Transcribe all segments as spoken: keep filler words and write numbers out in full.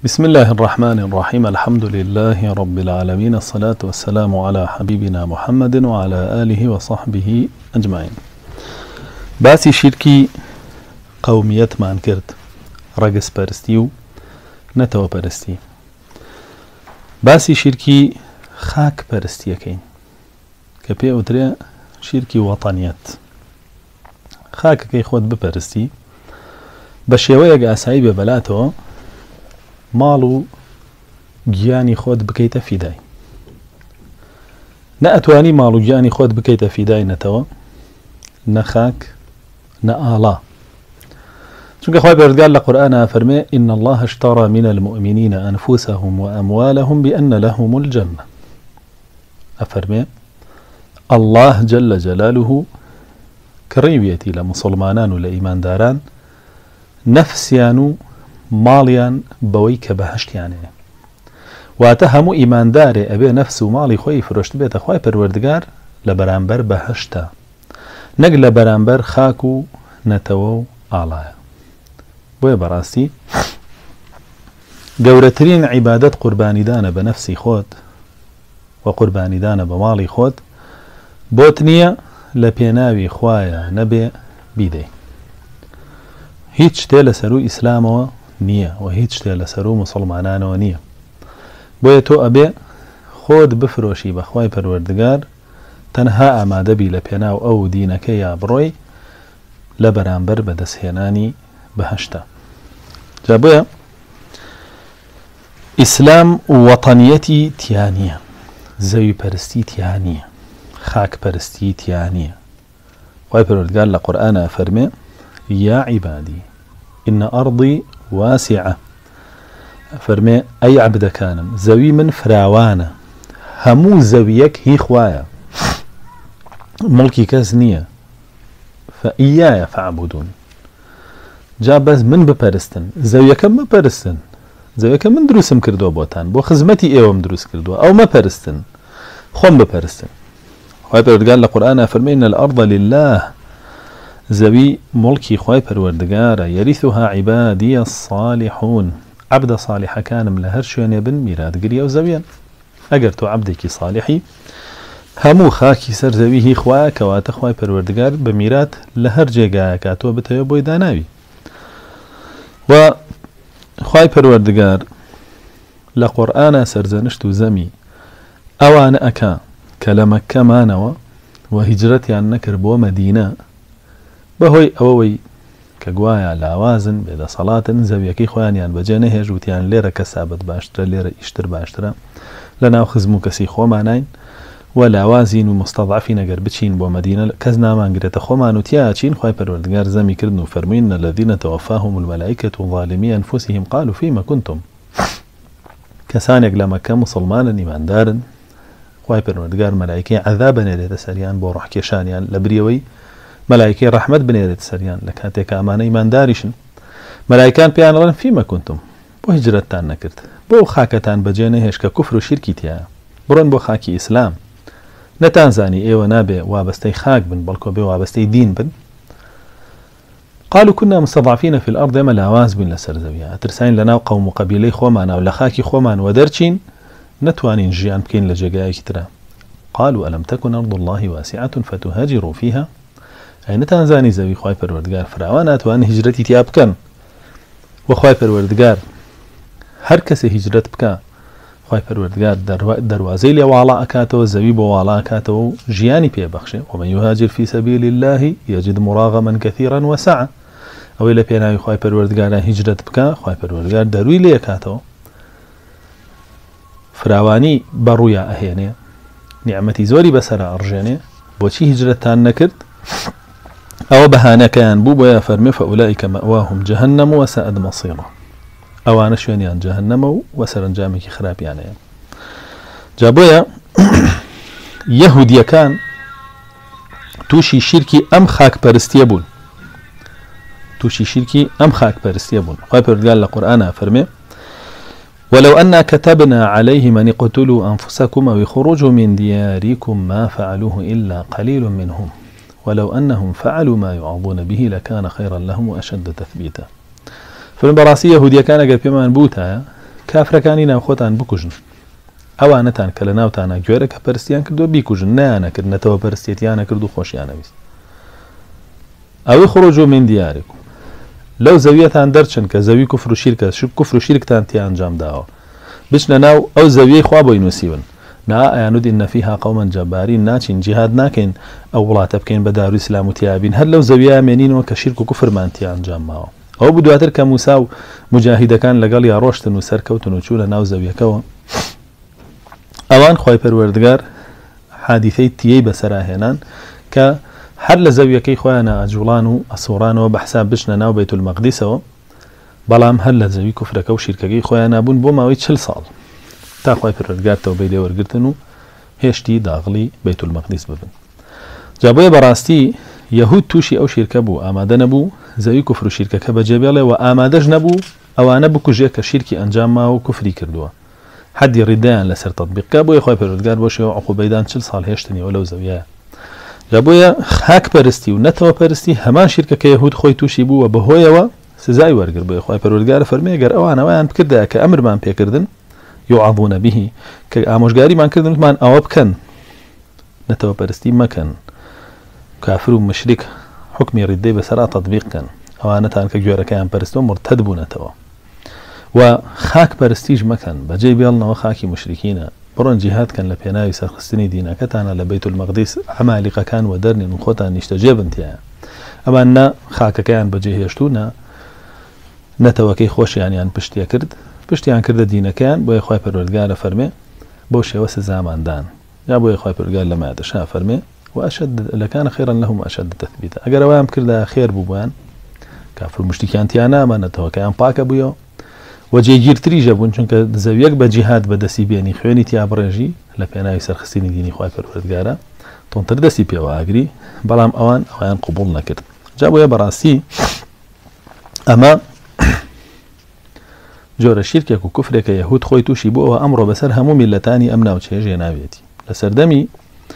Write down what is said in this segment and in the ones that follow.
بسم الله الرحمن الرحيم. الحمد لله رب العالمين، الصلاة والسلام على حبيبنا محمد وعلى آله وصحبه أجمعين. باسي شركي قوميت مان كرد رقص برستيو نتو برستي. باسي شركي خاك برستي كين كبي أدري شركي وطنيات خاك كي خود ببرستي بشيوية أسعيب بلاتو ماڵ و گیانی خۆت بکەیتە فیدای. نەئەتوانی ماڵ و گیانی خۆت بکەیتە فیدای نەتەوە نەخاک نە ئاڵا، چونکە خۆی پەروەردگار لە قورئانە فەرمێ إن الله اشترى من المؤمنين أنفسهم وأموالهم بأن لهم الجنة. أفرمي الله جل جلاله كريويتي لمسلمانان ولإيمان داران نفسيانو ماڵیان بەوەی کە بەهەشتیانەیە، واتە هەموو ئیماندارێ ئەبێ نەفس و ماڵی خۆی فرۆشت بێتە خوای پەروەردگار لە بەرامبەر بەهەشتە، نەک لە بەرامبەر خاک و نەتەوە و ئاڵایە. بۆیە بەڕاستی گەورەترین عیبادەت قوربانیدانە بە نەفسی خۆت و قوربانیدانە بە ماڵی خۆت، بۆت نییە لە پێناوی خوایە نەبێ بیدەی. هیچ شتێ لە سەر و ئیسلامەوە نییە و هیچ شتێ لە سەر و مسلمانانەوە نییە. بۆیە تۆ ئەبێ خۆت بفرۆشی بە خوای پەروەردگار تەنها ئامادەبی لە پێناو ئەو دینەکە یا بڕۆی لە بەرامبەر بەدەستهێنانی بەهەشتە. جا بۆیە ئیسلام وەتەنیەتی تیانیە، زەوی پەرستی تیانیە، خاک پەرستی تیانیە. خوای پەروەردگار لە قورئانە فەرمێ يا عبادي إن أرضي واسعة. فرمي أي عبد كانم زوي من فراوانة همو زويك هي خوايا ملكي كزنية فإيايا فاعبدون. جاب بس من ببرستن زويك ما برستن زويك من دروسم كردو بوتان بو خزمتي ايوم دروس كردو أو ما برستن خم ببرستن. وهذا قال القرآن فرمي إن الأرض لله زوي ملكي خواي پروردگار يرثها عبادي الصالحون. عبد صالح كان من لهرشون يبن ميراد قريا وزويا. اگر تو عبدك صالحي همو خاكي سر زويه خوايا كوات خواي پروردگار بميراد لهر جيگايا كاتو بتوي بوي داناوي. و خواي پروردگار لقرآن سرزنشت زمي اوان اكا كلمك مانوا وهجرتي عن نكر بو مدينة بەهۆی ئەوەوەی کە گوایە لاوازن بێدە سەڵاتن زەویەکەی خۆیانیان بەجێ نەهێژ وتیان لێرە کەسابەت باشترە لێرە ئیشتر باشترە لە ناو خزم و کەسی خۆمانین و لاوازین و مستەضعفین ئەگەر بچین بۆ مەدینە کەس نامانگرێتە خۆمان و تیاچین خوای پەروەردگار زەمی کردن و فەرمووین الذین تەوەفاهم المەلائکەة ظالمی ئەنفوسهم قالوا فیما کنتم. کەسانێک لە مەکە موسڵمانن ئیماندارن خوای پەروەردگار مەلایکەی عەذاب بنێرێتە سەریان بۆ ڕۆحکێشانیان لە بریەوەی ملائكة رحمت بنيرت سريان لكاتيك أمانة إيمان داريشن. ملائكان بيان رن فيما كنتم بو هجرتان نكرت بو خاكتان بجينه هشك كفر وشركي تيا برن بو خاكي إسلام نتان زاني إيوة نابي وابستي خاك بن بلكو بي وابستي دين بن. قالوا كنا مستضعفين في الأرض يما لاواز بن لسر زويا ترسين لنا قوم قبيلي خومان أو لخاكي خومان ودرچين نتوانين جيان بكين لجيقاي كترا. قالوا ألم تكن أرض الله واسعة فتهاجروا فيها. أي نتانزاني زوي خواي پروردگار فراوانات وان هجرتي تياب كان وخواي پروردگار هر كسي هجرت بكا خواي پروردگار دروازي لي والا أكاتو زوي بو والا أكاتو جياني بيه بخشه. ومن يهاجر في سبيل الله يجد مراغما كثيرا وسعة. أو إلا بيناوي خواي پروردگار هجرت بكا خواي پروردگار دروي لي أكاتو فراواني برويا أهيني نعمتي زوري بسرا أرجاني بوشي هجرتان نكرت أو بهانا كان بوبا يا فرمي فأولئك مأواهم جهنم وساءت مصيره. أو أنا شوينيان جهنم وسرنجامك خراب يعني. جابويا يهوديا كان توشي شركي أم خاك برستيبون توشي شركي أم خاك برستيبون. قال القرآن فرمي ولو أنا كتبنا عليهم أن اقتلوا أنفسكم أو يخرجوا من دياركم ما فعلوه إلا قليل منهم ولو أنهم فعلوا ما يعظون به لكان خيرا لهم وأشد تثبيتا. فمن براسي يهوديا كان قال بما نبوتها کافرەکانی ناوخۆتان بکوژن ئەوانەتان کە لە ناوتانە گوێرە کە پەرستیان کردو بیکوژن نیانەکردنەتەوە پەرستێتیانە کرد و خۆشیانەویست ئەوەی خڕۆجۆ من دیارێکم لەو زەویەتان دەرچن کە زەوی کوفر و شیرکە کوفر و شیرکتان تێ ئەنجام داوە بچنە ناو ئەو زەویەی خوا بۆی نووسیون نا ئەیانود ئین فیها قەومەن جەبارین ناچین جیهاد ناکەین ئەو وڵاتە بکەین بە داروی ئیسلام و تیابین هەر لەو زەویە مێنینەوە کە شیرک و کوفرمان تێ ئەنجام ماوە ئەو بوو دواتر کە موسا و مجاهیدەکان لەگەڵ یا ڕۆشتن و سەرکەوتن و چوو لە ناو زەویەکەوە ئەوان خۆی پەروەردگار حادیثەی تیەی بەسەراهێنان کە هەر لە زەویەکەی خۆیانە ئەجوڵان و ئەسوڕانەوە بە حساب بچنە ناو بەیت المەقدیسەوە بەڵام هەر لە زەوی کوفرەکە و شیرکەکەی خۆیان نابوون بۆ ماوەی چل ساڵ تا خۆی پەروەردگار تەوبەی لێ وەرگرتن و هێشتی داغڵی بەیت المەقدیس ببن جا بۆیە بەڕاستی یەهود تووشی ئەو شیرکە بوو ئامادە نەبوو زەوی کوفر و شیرکەکە بەجێبێڵێ و ئامادەش نەبوو ئەوانە بکوژێ کە شیرکی ئەنجام ماوە و کوفری کردووە حەدی ڕیدایان لەسەر تەطبیقکە بۆیە خۆی پەروەردگار بۆ شێوە عقوبەیدان چل ساڵ هێشتنیەوە لەو زەویە جا بۆیە خاک پەرستی و نەتەوە پەرستی هەمان شیرکەکە یەهود خۆی تووشی بووە بەهۆیەوە سزای وەرگر بۆیە خۆی پەروەردگار فەرمێ گەر ئەوانەوەیان بکردە کە ئەمرمان پێکردن یوعظون به کە ئامۆژگاریمان کردنمان ئەوە بکەن نەتەوە پەرستی مەکەن کافر و مشریک حکمی ڕیدەی بەسەرا تەطبیقکەن ئەوانەتان کە گوێرەکەیان پەرستەوە مرتەد بوونەتەوە و خاک پەرستیش مەکەن بەجێ بێڵنەوە خاکی مشریکینە بڕۆن جیهادکەن لە پێناوی سەرخستنی دینەکەتانە لە بەیت المەقدیس عەمالیقەکان و دەرنێن و خۆتان نیشتەجێ بن تیایە ئەمان نە خاکەکەیان بەجێهێشتوونە نەتەوەکەی خۆشیانیان پشتیە کرد پشتیان کردە دینەکەیان بۆیە خۆی پەروەردگارە فەرمێ بۆ شێوە سزاماندان یا بۆیە خۆی پەروەردگار لە مایەدەشا فەرمێ وأشد لكان خيرا لهم أشد تثبيتا أجر وام كردا خير بوبان كافر مشتكيان تيانا ما نتوكيان باك بويو وجيجير تريجا بون چونك زويك بجهاد بدسي بيني خويني تيا برنجي لبينا يسر خسيني ديني خواي پروردگارا تونتر دسي بيوا اگري بلام اوان اوان قبول نكرد جابو يا براسي اما جور الشركة وكفرك يهود خوي توشي بو وامر بسر همو ملتاني امنا وچه ناويتي لسردمي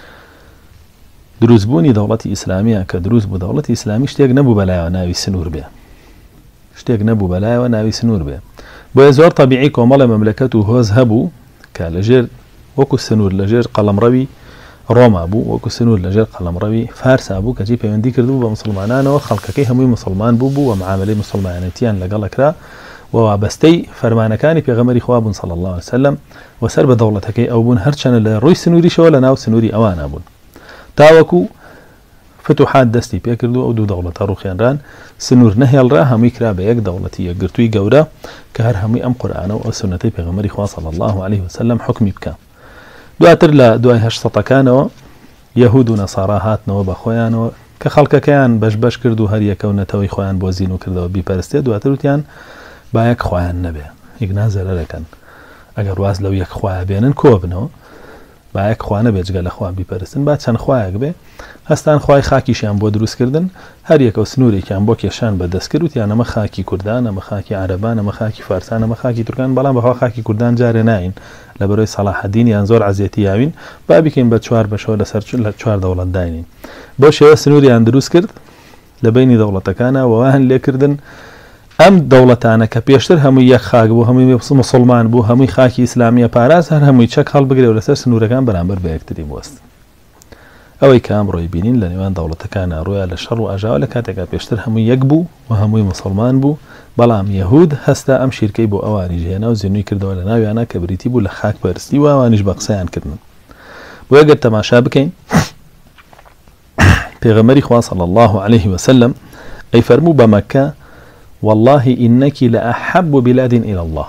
دروز بونی دولتی اسلامیه که دروز بو دولتی اسلامی شتێک نەبوو بەلایەوە ناوی سنوور بێ شتێک نەبوو بەلایەوە ناوی سنوور بێ بۆیە زۆر طبیعی کۆمەڵە مەملەکەت و هۆز هەبوو کە لەژێر وەکو سنوور لەژێر قەڵەمڕەوی ڕۆما بوو وەکو سنوور لەژێر قەڵەمڕەوی فارسا بوو کەچی پەیوەندی کردبوو بە مسلمانانەوە خەڵکەکەی هەمووی مسلمان بوو بوو و معاملەی مسلمانەتیان لەگەڵەکرا و وابەستەی فەرمانەکانی پێغەمبەری خوا بوون صلی الله علیه وسلم و سەر بە دەوڵەتەکەی ئەو بوون هەرچەنە لە ڕووی سنووریشەوە لە ناو سنووری ئەوانە بوون تاوەکو فتوحات دەستی پێکردو ئەو دوو دەوڵەتە ڕوخێنران سنوور نەهێڵرا هەمووی کرا بە یەک دەوڵەتی یەکگرتووی گەورە کە هەر هەمووی ئەم قورئانە و ئەو سونەتەی پێغەمبەری خوا صلی الله علیه وسلم حکمی بکە دواتر لە دوای هەشت سەدەکانەوە یەهود و نەسارا هاتنەوە بە خۆیانەوە کە خەڵکەکەیان بەش بەش کرد و هەر یەکەونەتەوەی خۆیان بۆ زین و کردەوە بیپەرستێ دواتر وتیان با یەک خۆیان نەبێ ئیگنا زەرەرەکەن ئەگەر واز لەو یەک خۆیان بێنن کۆ بنەوە با یەک خوا نەبێ جگە لە خوا بیپەرستن با چەند خوایەک بێ هەستان خوای خاکیشیان بۆ دروستکردن هەر یەکە سنوورێکیان بۆ کێشان بەدەست کرد وتیان ئەمە خاکی کوردان ئەمە خاکی عەرەبان ئەمە خاکی فارسان ئەمە خاکی تورکان بەڵام بەخوا خاکی کوردان جارێ ناین لە بەرەوەی سەلاحەدین یان زۆر عەزیەتی یاوین با بکەین بە چوار بەشەوە لەسەر لە چوار دەوڵەت داینین بۆ شێوە سنووریان دروست کرد لە بینی دەوڵەتەکانە وەوان لێکردن ئەم دەوڵەتانە کە پێشتر هەمووی یەک خاک بوو هەمووی مسلمان بوو هەمووی خاکی ئیسلامیە پاراز هەر هەمووی چەک هەڵبگرێ و لەسەر سنوورەکان بەرامبەر بە یەکتری بوەست ئەوەی کە ئەمڕۆی بینین لە نێوان دەوڵەتەکانە ڕوویان لە شەڕ و ئاژاوە لە کاتێکا پێشتر هەمووی یەک بوو و هەمووی مسلمان بوو بەڵام یەهود هەستا ئەم شیرکەی بۆ ئەوانیش هێنا و زێنووی کردەوە لە ناویانە کە بریتی بوو لە خاک پەرستی و ئەوانیش بە قسەیان کردن بۆ ئەگەر تەماشا بکەین پێغەمبەری خوا صلی الله علیه وسلم ئەی فەرموو بە مەککە والله إنك لأحب بلاد إلى الله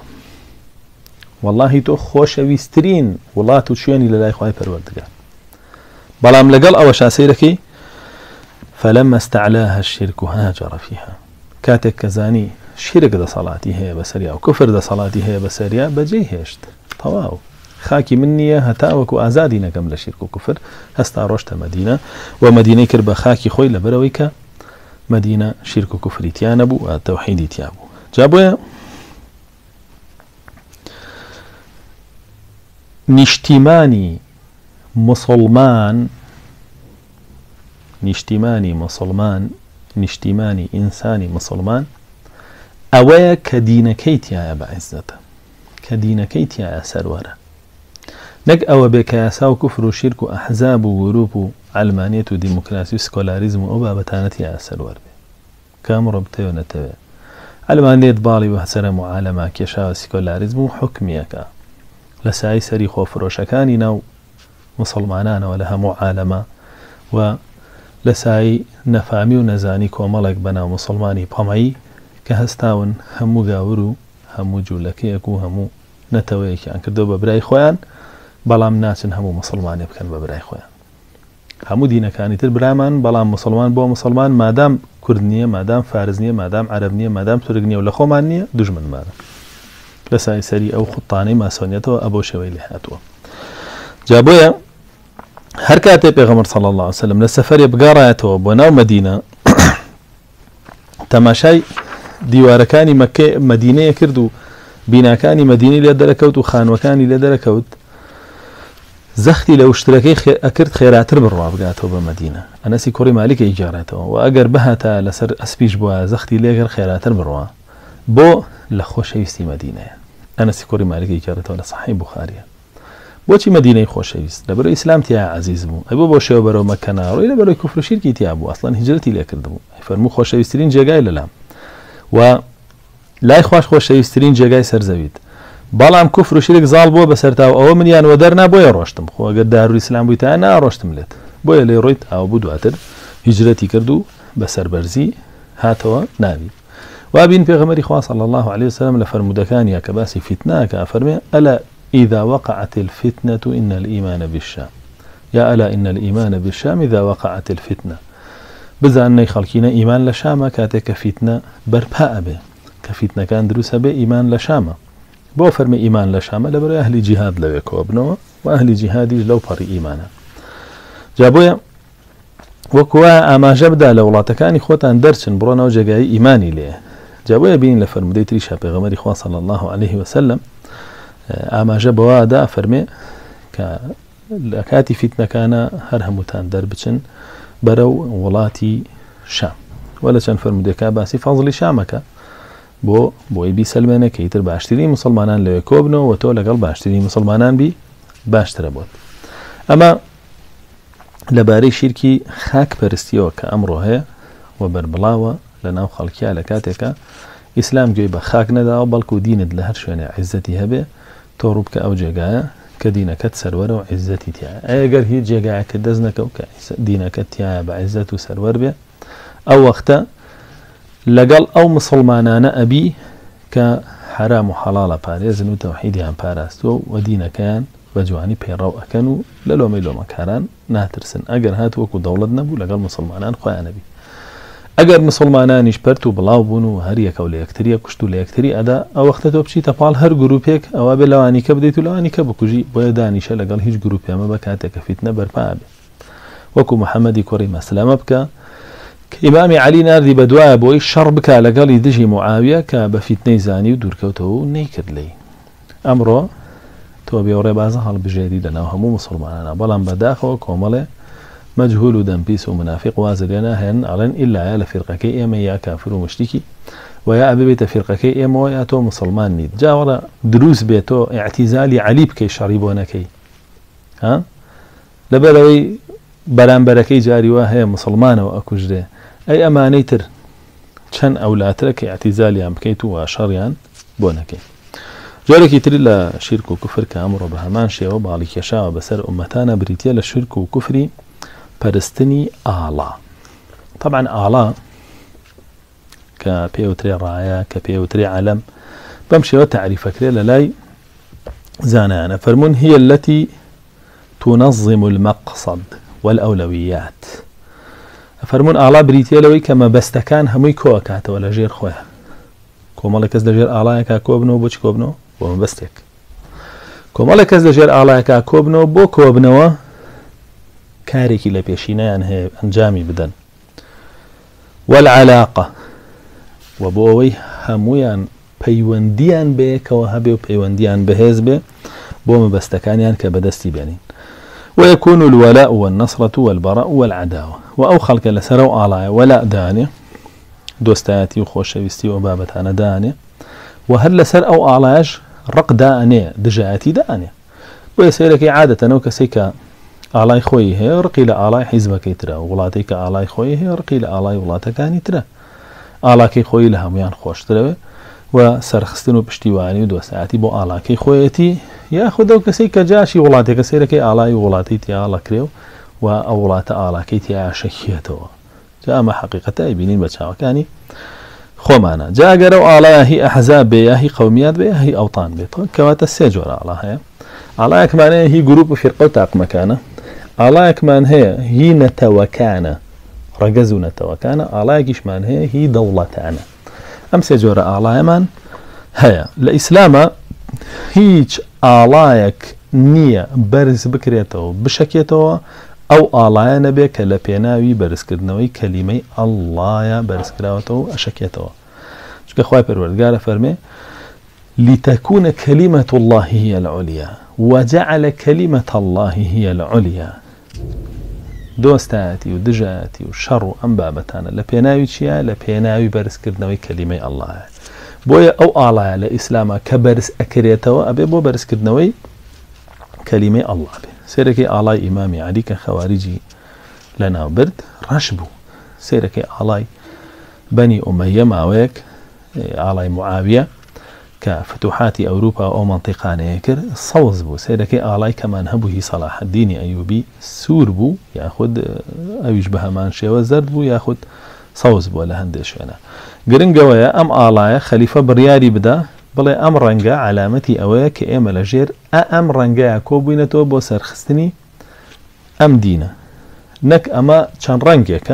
والله تو خۆشەویستترین وڵات و شوێنی لە لای خوای پەروەردگار بەڵام لەگەڵ ئەوەشا سەیرەکەی فلما استعلاها الشرك هاجر فيها کاتێک کە زانی شیرک دەسەڵاتی هەیە بەسەریا و کوفر دەسەڵاتی هەیە بەسەریا بەجێی هێشت تەواو خاکی من نییە هەتا وەکو ئازادی نەکەم لە شیرک و کوفر هەستا ڕۆشتە مەدینە و مەدینەی کرد بە خاکی خۆی لەبەرەوەی کە مدينة شرك كفر تيانبو وتوحيد تيابو جابويا نشتماني مسلمان نشتماني مسلمان نشتماني إنساني مسلمان أويا كدين كيتيا يا بعزته كدينكي تيا سرورة نك أو بكياسا وكفر وشرك وأحزاب وغروب علمانية وديمقراطية وسكولاريزم وأبابتانة يا سرور كام ربطي ونتبع علمانية بالي وحسن معالمة كيشا وسكولاريزم وحكميك لساي سري خوف روشكاني نو مسلمانان ولها معالمة ولساي نفامي ونزاني كومالك بنا مسلماني بامعي كهستاون همو غاورو همو جولكيكو همو نتويك يعني كردو ببراي خوان بەڵام ناچن هەموو مسلمانێ بکەن بە برای خۆیان هەموو دینەکانی تر برامان بەڵام مسلمان بۆ مسلمان مادام کورد نییە مادام فارز نییە مادام عەرەب نییە مادام تورک نییە و لە خۆمان نییە دوژمنمانە لە سایسەری ئەو خوتانەی ماسۆنیەتەوە ئەبۆ شێوەی لێ هاتووە جا بۆیە هەر کاتێ پێغەمبەر صلی الله علیه وسلم لە سەفەرێ بگەڕایەتەوە بۆ ناو مەدینە تەماشای دیوارەکانی مەککە مەدینەیە کرد و بیناکانی مەدینەی لێ دەرەکەوت و خانوەکانی لێ دەرەکەوت زەختی لە وشترەکەی ئەکرد خێراتر بڕوا بگاتەوە بە مەدینە ئەنەسی کوڕی مالیکە ئیجارەتەوە و ئەگەر بهاتە لەسەر ئەسپیش بووە زەختی لێگەر خێراتر بڕوا بۆ لە خۆشەویستی مەدینەیە ئەنەسی کوڕی مالیکە ئیجارەتەوە لە صحیح بوخاریە بۆچی مەدینەی خۆشەویست لەبەرەوەی ئیسلام تیا عەزیز بوو ئەی بۆ بۆ شێوە بەرەو مەککە ناڕۆی لەبەرەوەی کوفر و شیرکی تیا بوو ئەسڵەن هیجرەتی لێ کردبوو فەرموو خۆشەویستترین جێگای لەلام و لای خوش خۆشەویستترین جێگای سەرزەویت بەڵام کوفر و شیرک زاڵ بووە بەسەرتاوە ئەوە منیان وە دەرنا بۆیە ڕۆشتم خۆ ئەگەر داروی ئیسلام بوویتە ناڕۆشتم لێت بۆیە لێ ڕۆیت ئاو بوو دواتر هیجرەتی کرد و بەسەربەرزی هاتەوە ناوی وابین پێغەمبەری خوا صلی الله عليه وسلم لە فەرمودەکانیە کە باسی فیتنەکە فەرمێ ئەلا إذا وقعت الفتنة إن الإيمان بالشام يا ألا إن الإيمان بالشام إذا وقعت الفتنة بزانەی خەڵکینە ئیمان لە شامە کاتێک کە فیتنە بەرپا ئەبێ کە فیتنەکان دروست ئەبێ ئیمان لە شامە بۆ فەرمی ئیمان لە شامە لەبەرەوەی ئەهلی جیهاد لەوێ کۆ بنەوە و ئەهلی جیهادیش لەو پەڕی ئیمانە جا بۆیە وەکوە ئاماژە بدا لە وڵاتەکانی خۆتان دەرچن بڕۆنەوە جێگای ئیمانی لێ جا بۆیە بین لە فەرمودەی تریشا پێغەمبەری خوا صلی الله عليه وسلم ئاماژە بەوەدا فەرمێ کە لە کاتی فیتنەکانە هەر هەمووتان دەربچن بەرەو وڵاتی شام وە لە چەند فەرمودێکا باسی فەزڵی شامەکە بۆ بۆی بیسەلمێنە کە ئیتر باشترین مسلمانان لەوێ کۆبنەوە و تۆ لەگەڵ باشترین مسلمانان بی باشترە بۆت ئەمە لەبارەی شیرکی خاک پەرستیەوە کە ئەمڕۆ هەیە و بەربڵاوە لە ناو خەڵکیا لە کاتێکە ئیسلام گوێی بە خاک نەداوە بەڵکو دینت لە هەر شوێنێ عیزەتی هەبێ تۆ ڕوو بکە ئەو جێگایە کە دینەکەت سەروەرە و عیزەتی تایە ئەگەر هیچ جێگایەکە دەست نەکەو کە دینەکەت تایە بە عیزەت و سەروەر بێ ئەو وەختە لەگەڵ ئەو مسلمانانە ئەبی کە حرام و حەڵاڵە پارێزن و تەوحیدیان پاراستووە و دینەکەیان بە جوانی پەیڕەو ئەکەن و لە لۆمەی لۆمەکاران ناترسن ئەگەر هات وەکو دەوڵەت نەبوو لەگەڵ مسلمانان خۆیانەبی ئەگەر مسلمانانیش پەرت و بڵاو بوون و هەر یەکە و لە یەکتریە کوشت و لە یەکتری ئەدا ئەو وەختە تۆ بچیتە پاڵ هەر گروپێک ئەوە بێ لەوانی کە بدەیت و لەوانی کە بکوژی بۆیە دانیشە لەگەڵ هیچ گروپێمە بە کاتێکە فیتنە بەرپا بێ وەکو محەممەدی کوڕی مەسلەمە بکە ئیمامی عەلی ناردی بە دوایە بۆی شەڕ بکە لەگەڵی دژی معاویە کە بە فیتنەی زانی و دوورکەوتەوە و نەیکرد لێی ئەمڕۆ تۆ بێ ڕێبازە هەڵبژێری لەناو هەموو مسلمانانە بەڵام بەداخەوە کۆمەڵێ مەجهول و دەمپیس و منافق وازر لێ ناهێن ئەڵێن ئیلایە لە فیرقەکەی ئێمە یا کافر و مشتیکی و یا ئەبێتە فیرقەکەی ئێمەوە یا تۆ مسلمان نیت جاوەڕە دروست بێت تۆ ئیعتیزالی عەلی بکەی شەڕی بۆ نەکەی ها لەبەرەوەی بەرامبەرەکەی جاری وا هەیە مسلمانەوە ئەکوژدێ ئەی ئەمانەی تر چەند ئەولاترە کە ئیعتیزالیان بکەیت و شەڕیان بۆ نەکەی جارێکی تر لە شیرک و کوفر کە ئەمڕۆ بە هەمان شێوە باڵی کێشاوە بەسەر ئومەتانە بریتیە لە شیرک و کوفری پەرستنی ئاڵا طبعا ئاڵا کە پێوترێ ڕایە کە پێوترێ عەلەم بەم شێوە تعریفەکرێ لە لای زانایانە فەرمون هي التي تنظم المقصد والأولويات فەرمون ئاڵا بریتیە لەوەی کە مەبەستەکان هەمووی کۆکاتەوە لە ژێر خۆیان کۆمەڵی کەس لە ژێر ئاڵایەکە کۆبنەوە بۆچی کۆبنەوە بۆ مەبەستێک کۆمەڵی کەس لە ژێر ئاڵایەکە کۆبنەوە بۆ کۆبنەوە کارێکی لە پێشینەیان هەیە ئەنجامی بدەن والعلاقە و بۆ ئەوەی هەمویان پەیوەندیان بەیەکەوە هەبێ و پەیوەندیان بەهێز بێ بۆ مەبەستەکانیان کە بەدەستی بێنین ويكون الولاء والنصرة والبراء والعداوة وأو خلق لسر وآلاء ولاء داني دوستاتي وخوشويستي وبابتانا داني وهل لسر أو آلاش ڕق دائنێ دژایەتی دائنێ بۆیە سەیرەکەی عادەتەنەوە کەسێک کە ئاڵای خۆی هەیە ڕقی لە ئاڵای حیزبەکەی ترە وڵاتێک کە ئاڵای خۆی هەیە ڕقی لە ئاڵای وڵاتەکانی ترە ئاڵاکەی خۆی لە هەمویان خۆشترەوە و سەرخستن و پشتیوانی و دۆسایەتی بۆ ئاڵاکەی خۆیەتی یاخود ئەو کەسێک کە جاشی وڵاتێکە سەیرەکەی ئاڵای وڵاتی تیا لەکرێ و ئەو وڵاتە ئاڵاکەی تیا شەکیێتەوە جا ئەمە حەقیقەتە ئەیبینین بە چاوەکانی خۆمانە جا ئەگەر ئەو ئاڵایە هی ئەحزاب بێ یا هی قەومیات بێ هی ئەوتان بێت کەواتە سێ جۆرە ئاڵا هەیە ئاڵایەکمان هەیە هی گروپ و فیرقە و تاقمەکانە ئاڵایەکمان هەیە هی نەتەوەکانە ڕەگەز و نەتەوەکانە ئاڵایەکیشمان هەیە هی دەوڵەتانە ئەم سێ جۆرە ئاڵایەمان هەیە لە ئیسلامە هیچ ئاڵایەک نییە بەرز بکرێتەوە بشکێتەوە ئەو ئاڵایە نەبێ کە لە پێناوی بەرزکردنەوەی کەلیمەی ئەڵڵایە بەرزکراوەتەوە ئەشکێتەوە چونکە خوای پەروەردگارە فەرمێ لتكون كلمة الله هي العليا وجعل كلمة الله هي العليا دۆستایەتی و دژایەتی و شەڕ و ئەم بابەتانە لە پێناوی چیە لە پێناوی بەرزکردنەوەی کەلیمەی ئەڵڵایە بۆیە ئەو ئاڵایە لە ئیسلامە کە بەرز ئەکرێتەوە ئەبێ بۆ بەرزکردنەوەی کەلیمەی ئەڵڵا بێ سێرەکەی ئاڵای ئیمامی عەلی کە خەواریجی لە ناوبرد ڕەش بوو سێرەکەی ئاڵای بەنی ئومەیە ماوەیەک ئاڵای معاویە کە فتوحاتی ئەوروپا ئەو منطقانەیە کرد سەوز بوو سێرەکەی ئاڵای کەمان هەبوو هی سەلاح الدینی ئەیوبی سوور بوو یاخود ئەویش بە هەمان شێوە زەرد بوو یاخود سەوز بووە لە هەندێک شوێنە گرنگەوەیە ئەم ئاڵایە خەلیفە بڕیاری بدا بڵێ ئەم ڕەنگە علامەتی ئەوەیە کە ئێمە لە ژێر ئەم ڕەنگەیە کۆبووینەتەوە بۆ سەرخستنی ئەم دینە نەک ئەمە چەند ڕەنگێکە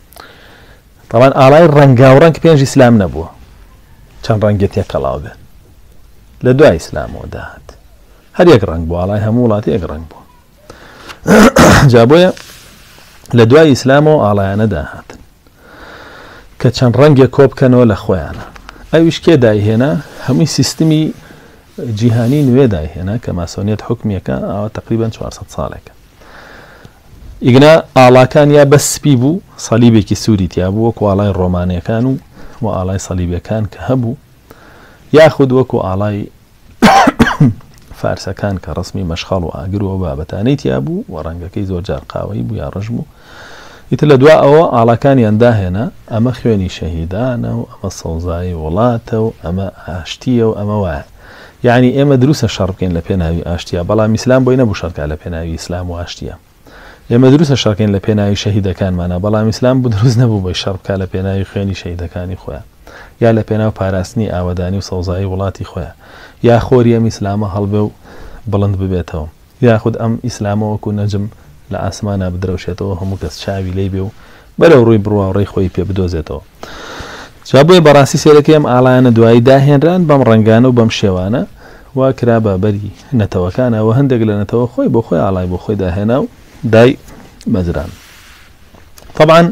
طبعاً ئاڵای ڕەنگا و ڕەنگ پێنج ئیسلام نەبووە چەند ڕەنگێتێک کەڵاو بێت لە دوای ئیسلامەوە داهات هەر یەک ڕەنگ بوو ئاڵای هەموو وڵاتی یەک ڕەنگ بوو جا بۆیە لە دوای ئیسلامەوە ئاڵایانە داهاتن کە چەند ڕەنگێک کۆ بکەنەوە لە خۆیانە ئەویش کێ دایهێنا هەمووی سیستمی جیهانی نوێ دایهێنا کە ماسۆنیەت حکمیەکە ئەوە تقریباً چوارسەد ساڵێکە ئیگنا ئاڵاکان یا بە سپی بوو سەلیبێکی سووری تیا بوو وەکو ئاڵای ڕۆمانیەکان و و ئاڵای سەلیبیەکان کە هەبوو یاخود وەکو ئاڵای فارسەکان کە ڕسمی مەشخەڵ و ئاگر و بابەتانەی تیا بوو و ڕەنگەکەی زۆر جار قاوەی بوو یا ڕژ بوو ئیتر لە دوا ئەوە ئاڵاکانیان داهێنا ئەمە خوێنی شەهیدانە و ئەمە سەوزایی وڵاتە و ئەمە ئاشتیە و ئەمە وایە یعنی ئێمە دروستە شەڕ بکەین لە پێناوی ئاشتیە بەڵام ئیسلام بۆی نەبوو شەڕکە لە پێناوی ئیسلام و ئاشتیە ئێمە دروستە شەڕکەین لە پێناوی شەهیدەکانمانە بەڵام ئیسلام بوو دروست نەبوو بۆی شەڕ بکە لە پێناوی خوێنی شەهیدەکانی خۆیان یا لە پێناو پاراستنی ئاوەدانی و سەوزایی وڵاتی خۆیان یا خۆری ئەم ئیسلامە هەڵبێ و بڵند ببێتەوە یاخود ئەم ئیسلامە وەکو نەجم لە ئاسمانە بدرەوشێتەوە هەموو کەس چاوی لێی بێ و بەرەو ڕووی بڕوا ڕێی خۆی پێ بدۆزێتەوە جا بۆیە بەڕاستی سێرەکەی ئەم ئاڵایانە دوایی داهێنران بەم ڕەنگانە و بەم شێوانە وا کرا بە بەری نەتەوەکانەوە هەندێک لە نەتەوە خۆی بۆ خۆی ئاڵای بۆ خۆی داهێنا و دای مەزران طبعاً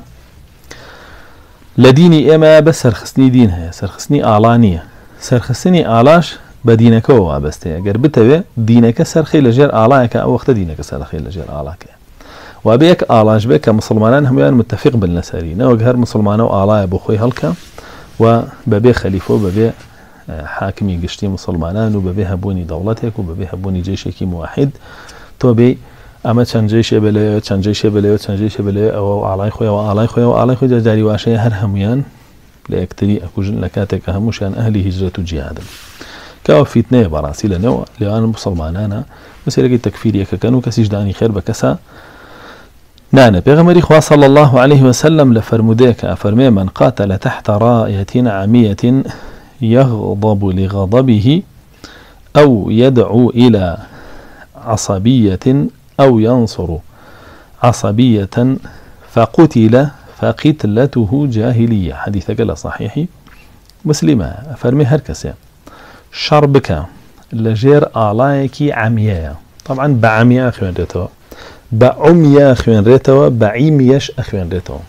لە دینی ئێمە بە سەرخستنی دین هەیە سەرخستنی ئاڵا نییە سەرخستنی ئاڵاش بە دینەکەەوە وابەستەیە گەر بتەوێ دینەکە سەرخی لەژێر ئاڵایەکە ئەو وەختە دینەکە سەرخی لەژێر ئاڵاکەیە وابێ یەک ئاڵاش بێت کە مسلمانان هەمویان متفق بن لەسەری نەوەک هەر مسلمانە و ئاڵایە بۆ خۆی هەڵکە و بەبێ خەلیفە و بەبێ حاکمی گشتی مسلمانان و بەبێ هەبوونی دەوڵەتێک و بەبێ هەبوونی جێشێکی موحید تۆ بێ ئەمە چەندجێ شێ بلێ چەندجێ شێ بلێ چەندجێ شێ بلێ ئەوە ئاڵای خۆیەوە ئاڵای خۆیەوە ئاڵای خۆی جاری واشەیە هەر هەمویان لە یەکتری ئەکوژن لە کاتێکە هەمووشیان ئەهلی هیجرەت و جیهادن کەەوە فیتنەیە بەڕاستی لەنێوە لێوان مسلمانانە مسێرەکەی تەکفیریەکەکەن و کەسیش دانی خێر بە کەسە نانە پێغەمبەری خوا صلی الله عليه وسلم لە فەرمودەیەکە ئەفەرمێ من قاتل تحت راية عامية يغضب لغضبه أو يدعو إلى عصبية أو ينصر عصبية فقتل فقتلته جاهلية حديث قال صحيح مسلمة فرمي هركسة شربك لجير آلايكي عمياء طبعا بعمياء أخوان ريتوا بعمياء أخوان ريتوا بعيمياش أخوان ريتوا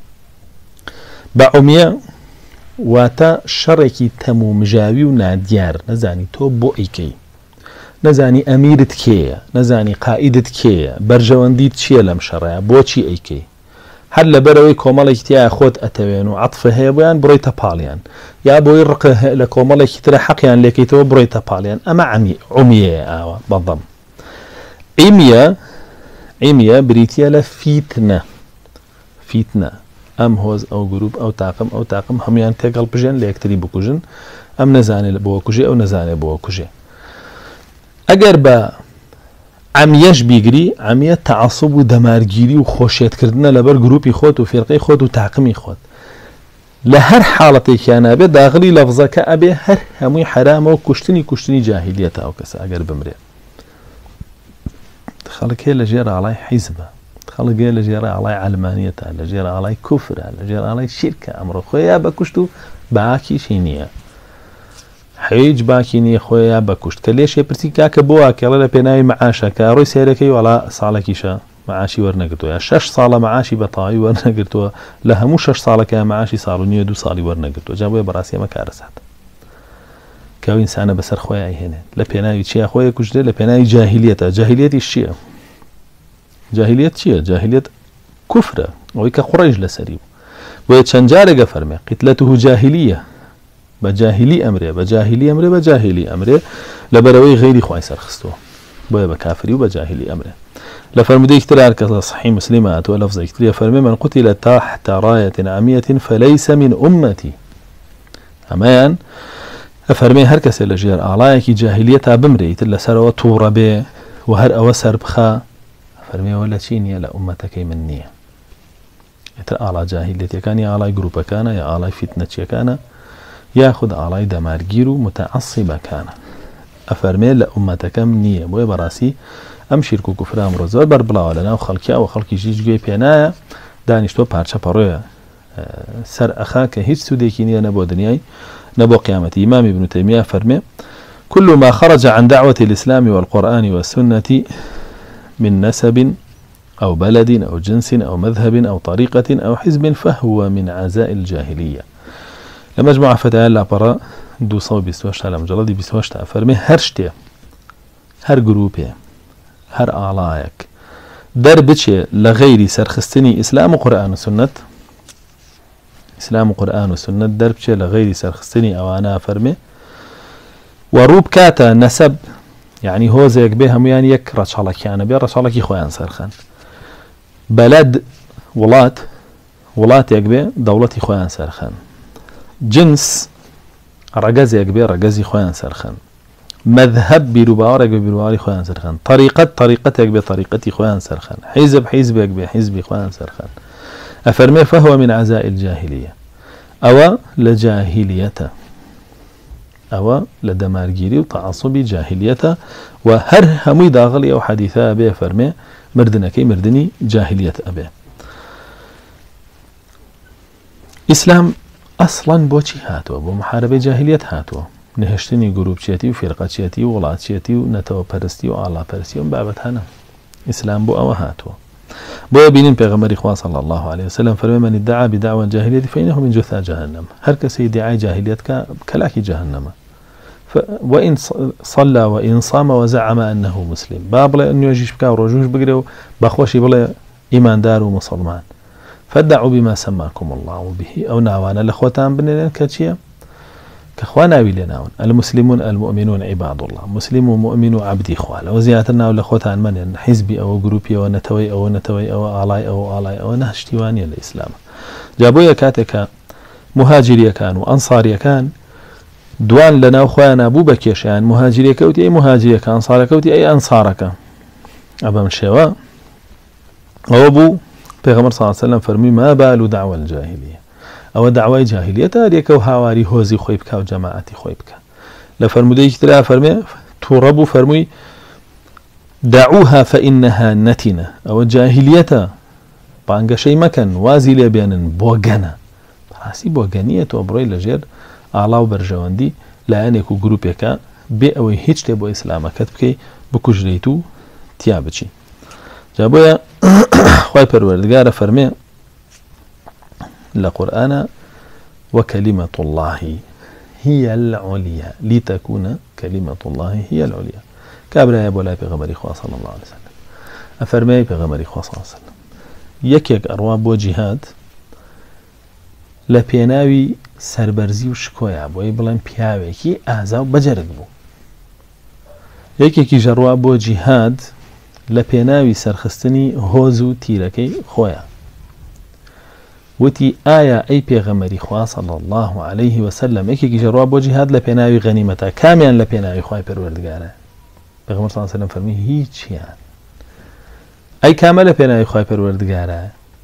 بعمياء واتا شركي تمو مجاوي وناديار نزاني تو بوئيكي نزانی ئەمیرت کێیە نزانی قائیدت کێیە بەرژەوەندیت چییە لەم شەڕەیە بۆچی ئەیکەی هل لبروي كومالك تيا خود أتوين وعطف هيبوان برويتا باليان يا بوي رق لكومالك ترى حقيان لكيتو برويتا باليان أما عمي عمية آوا بالضم عمية عمية بريتيا لفتنة فتنة أم هوز أو جروب أو طاقم أو طاقم هم يعني تقل بجن ليكتري بكوجن أم نزاني بوكوجي أو نزاني بوكوجي أجر با عميش بيجري عمية تعصب ودمارجيري وخوشيت كردنا لبر جروبي خوت وفرقي خوت وتعقمي خوت لهر حالتي كان أبي داخلي لفظك أبي هر همي حرام وكشتني كشتني جاهلية أو كسا أجر بمري خلق هي لجير علي حزبة خلق هي لجير علي علمانية لجير علي كفر لجير علي شركة أمر خويا بكشتو باكي شينية حيج باكيني خويا بكشت كليش يبرسي كاك بوا كلا لبناي معاشا كاروي سيركي ولا صالكيشا معاشي ورنقرتو يا شش صالة معاشي بطاي ورنقرتو لها مو شش صالة كا معاشي صاروا نيدو صالي ورنقرتو جابوا براسي ما كارسات كاو إنسان بسر خويا هنا لبناي شيا خويا كشت لبناي جاهلية جاهلية الشيء جاهلية شيء جاهلية كفر ويك قريش لسريب ويتشنجارق فرمي قتلته جاهلية بجاهلي أمره بجاهلي أمره بجاهلي أمره لبروي غيري خواي سرخستو بويا بكافري وبجاهلي أمره لفرمدي اكترار كصحيح مسلمات ولفظ اكترار فرمي من قتل تحت راية عمية فليس من أمتي أمان أفرمي هركس اللجير أعلايك جاهلية بمري تلا سروا طورة بي وهر أوسر بخا فرمي ولا تشيني لا أمتك مني يتر أعلى جاهلية كان يا أعلى جروبا كان يا أعلى فتنة كان ياخذ على دمارجيرو متعصبة كان أفرمي لأمتك منية بوي براسي أم شركو كفر أمر زور بربلا ولنا وخلقيا وخلقي جيج جوي بينايا دانشتو بارشا بارويا سر أخاك هيج سوديكينيا نبو دنياي نبو قيامتي إمام ابن تيمية فرمي كل ما خرج عن دعوة الإسلام والقرآن والسنة من نسب أو بلد أو جنس أو مذهب أو طريقة أو حزب فهو من عزاء الجاهلية لمجموعة فتاة لا برا دو صو بيستوشتا لمجلدي بيستوشتا فرمي هر شتي هر جروبي هر أعلايك در بچه لغيري سرخستني إسلام وقرآن وسنة إسلام وقرآن وسنة در بچه لغيري سرخستني أوانا فرمي وروب كاتا نسب يعني هو زيك بهم يعني يك رشالك يعني بي رشالك يخوان سرخان بلد ولات ولات يك بي دولتي خوان سرخان جنس رجز يكبر رجزي خوان سرخان مذهب بيروبار يكبر بيروباري خوان سرخان طريقة طريقة يكبر طريقتي خوان سرخان حزب حزب يكبر حزبي خوان سرخان أفرمي فهو من عزاء الجاهلية أو لجاهلية أو لدمارجيري وتعصبي جاهلية وهر همي داغلي أو حديثة أبي أفرمي مردنا كي مردني جاهلية أبي إسلام أصلاً بوشي هاتوا بمحاربة جاهلية هاتوا نهشتني جروب شياتي وفرقة شياتي وولات شياتي ونتوى برستي وعلا برستي ومبعبت هنا إسلام بو أو هاتوا بو بينين بيغمر إخوة صلى الله عليه وسلم فرمي من ادعى بدعوى الجاهلية فإنه من جثى جهنم هركس يدعي جاهلية كلاكي جهنم وإن صلى وإن صام وزعم أنه مسلم باب لا أنه يجيش بكا ورجوش بقريو بخوشي بلا إيمان دار ومسلمان فادعوا بما سماكم الله به أو ناوانا لخوتان بنين كاتشيا كخوانا بلناون المسلمون المؤمنون عباد الله مسلم ومؤمن عبدي خوال وزياتنا لخوتان من حزبي أو جروبي أو نتوي أو نتوي أو آلاي أو آلاي أو نهشتواني الإسلام جابوا كاتك مهاجري كان وأنصاري كان دوان لنا وخوانا أبو بكيش يعني مهاجري كوتي أي مهاجري كان أنصاري كوتي أي أنصارك أبا مشيوا وأبو پیغمبر صلی الله علیه وسلم فرمی ما بال دعوة الجاهلية او دعوة جاهلية تاريك و هاواري هوزي خوي بك و جماعتي خوي بك لفرمودي كتلا فرمي توربو فرمي دعوها فإنها نتنة او جاهلية بانگا شي مكان وازي لبيانن بوغانا براسي بوغانية و بروي لجير اعلاو برجواندي لانيكو گروبيكا بي اوي هيچ تبو اسلاما كتبكي بكجريتو تيابچي جابويا خواهي پروردگار فرمي لقرآن وكلمة الله هي العليا لتكون كلمة الله هي العليا كابرا يا بولا بغمر إخوة صلى الله عليه وسلم أفرمي بغمر إخوة صلى الله عليه وسلم یەکێک ئەڕوا بۆ جیهاد لە پێناوی سەربەرزی و شکۆیە بۆی بڵێن پیاوێکی ئازا و بەجەرگ بوو. یەکێکی ژەڕوا بۆ جیهاد لە پێناوی سەرخستنی هۆز و تیرەکەی خۆیە. وتی ئایا ئەی پێغەمبەری خوا صلی الله عليه وسلم یەکێکی ژەڕوا بۆ جیهاد لە پێناوی غەنیمەتە کامیان لە پێناوی خوای پەروەردگارە؟ پێغەمبەر صلی الله عليه وسلم فەرمی هیچیان. ئەی کامە لە پێناوی خوای پەروەردگارە؟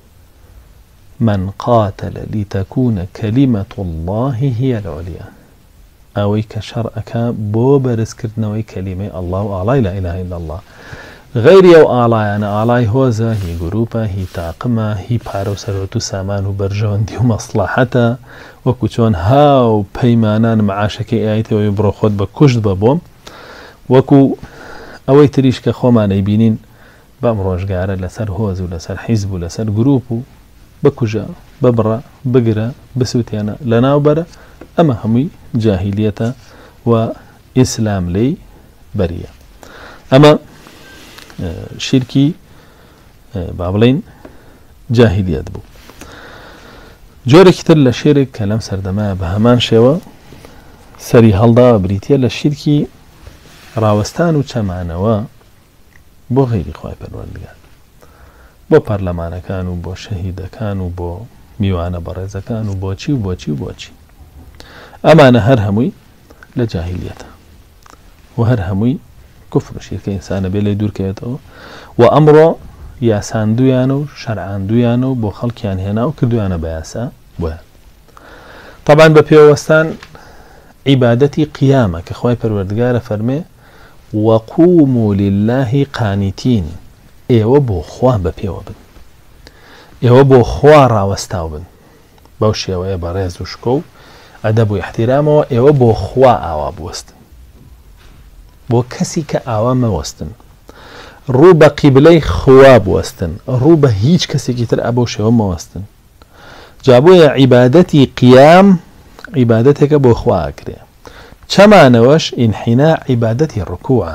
من قاتل لتكون كلمة الله هي العليا ئەوەی کە شەڕعەکە بۆ بەرزکردنەوەی کەلیمەی الله و ئاڵای لا إله إلا الله. غەیری ئەو ئاڵایانە ئاڵای هۆزە، هی گروپە، هی تاقمە، هی پارە و سەرۆت و سامان و بەرژەوەندی و مەسلحەتە، وەکو چۆن هاو پەیمانان معاشەکەی ئایتەوەی بڕۆ خۆت بە کوشت بە بۆم، وەکو ئەوەی تریش کە خۆمانەی بینین بەم ڕۆژگارە لەسەر هۆز و لەسەر حیزب و لەسەر گروپ و بکوژە ببڕە بگرە بسووتێنە لە ناوبەرە، ئەمە هەمووی جاهیلیەتە و ئیسلام لێی بەریە. ئەمە شیرکی با بڵێن جاهیلیەت بوو. جۆرێکی تر لە شێرێک کە لەم سەردەمایە بە هەمان شێوە سەری هەڵداوە بریتە لە شیرکی ڕاوەستان و چەمانەوە بۆ غەیری خوای پەروەردگار، بۆ پەرلەمانەکان و بۆ شەهیدەکان و بۆ میوانە بەڕێزەکان و بۆچی و بۆچی و بۆچی. ئەمانە هەر هەمووی لە جاهیلیەتە و هەر هەمووی کوفر و شیرکە ئینسانە بێ لێ دوورکەوێتەوە و ئەمڕۆ یاساندویانە و شەرعاندویانە و بۆ خەڵکیان هێنا و کردویانە بە یاسا بۆیان. طبعاً بە پێوەستان عیبادەتی قیامە کە خوای پەروەردگارە فەرمێ وەقوموا لله قانیتین، ئێوە بۆ خوا بە پێوە بن، ئێوە بۆ خوا ڕاوەستاو بن. بەو شێوەیە بە ڕێز و شکۆ و ئەدەب و احتیرامەوە ئێوە بۆ خوا ئاوا بوەستن، بۆ کەسی کە ئاوا مەوەستن، ڕوو بە قیبلەی خوا بوەستن، ڕوو بە هیچ کەسێکی تر ئەبەو شێوە مەوەستن. جا بۆیە عیبادەتی قیام عیبادەتێکە بۆ خوا ئەکرێ. چەمانەوەش ئینحینا عیبادەتی ڕکوعە،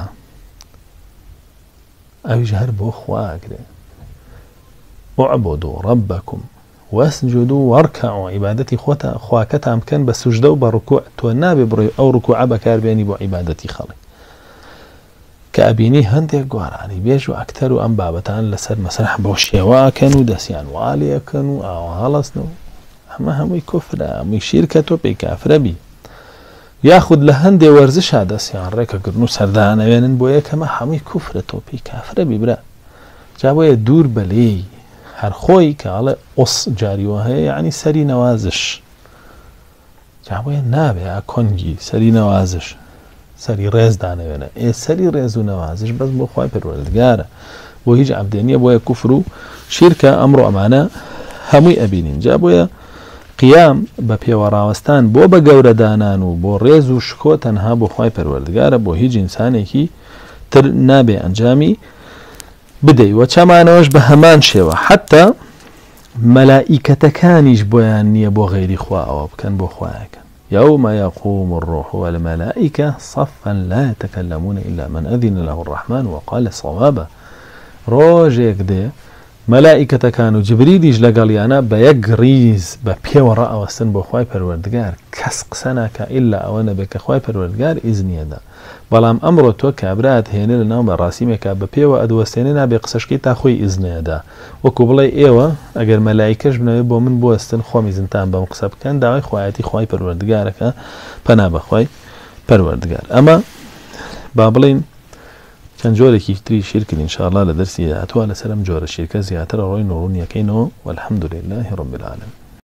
ئەویش هەر بۆ خوا ئەکرێ. اعبدوا ربكم واسجدوا واركعوا، عیبادەتی خۆتە خواکەتان بکەن بە سوژدە و بە ڕکوع. تۆ نابێ بڕۆی ئەو ڕکوعە بەکاربێنی بۆ عیبادەتی خەڵک کە ئەبینی هەندێک گوارانی بێژ و ئەکتەر و ئەم بابەتان لەسەر مەسرح بۆ شێواکەن و دەستیان واڵیەکەن و ئاوا هەڵەستن و ئەمە هەمووی کوفرە، هەمووی شیرکە، تۆ پێی کافرە بی. یاخود لە هەندێ وەرزشا دەستیان ڕێکەگرن و سەردانەوێنن بۆ یەکەمە هەمووی کوفرە، تۆ پێی کافرە بی برا. جا بۆیە دوور بەلێی هەر خۆی کە ئەڵێ ئوس جاریوە هەیە یعنی سەری نەوازش. جا بۆیە نابێ کۆنگی سەری نەوازش سەری ڕێز دانەوێنە. ئێ سەری ڕێز و نەوازش بەس بۆ خوای پەروەردگارە، بۆ هیچ عەبدێ نییە، بۆیە کوفر و شیرکە ئەمڕۆ ئەمانە هەمووی ئەبینین. جا بۆیە قیام بە پێوەڕاوەستان بۆ بە گەورەدانان و بۆ ڕێز و شکۆ تەنها بۆ خوای پەروەردگارە، بۆ هیچ ئینسانێکی تر نابێ ئەنجامی بدەی. و چەمانەوەش بە هەمان شێوە حتا مەلائیکەتەکانیش بۆیان نییە بۆ غەیری خوا ئەوە بکەن، بۆ خوایەکەن. يوم يقوم الروح والملائكة صفا لا يتكلمون إلا من أذن له الرحمن وقال صوابا. ڕۆژێک دێ مەلائیکەتەکان و جبریلیش لەگەڵیانە بە یەک ڕیز بە پێوە ڕائەوەستن بۆ خوای پەروەردگار، کەس قسە ناکە ئیلا ئەوە نەبێت کە خوای پەروەردگار ئیزنیەدا. بەڵام ئەمڕۆ تۆ کابرات هێنە لە ناو بەڕاستیمێکە بە پێوە ئەدوەستێنێ نابێ قسەشکی تا خۆی ئیزنێدا، وەکو بڵێ ئێوە ئەگەر مەلایکەش بنەوێ بۆ من بوەستن خۆمی زنتان بەم قسە بکەن، داوای خوایەتی خوای پەروەردگارەکە پەنا بە خوای پەروەردگار. ئەمە با بڵین چەند جۆرێکی تری شیرکن ئینشاءالله لە دەرسی داهاتووە لەسەر ئەم جۆرە شیرکە زیاتر ڕۆی نۆڕونیەکەینەوە. والحەمدولله رب العالمین.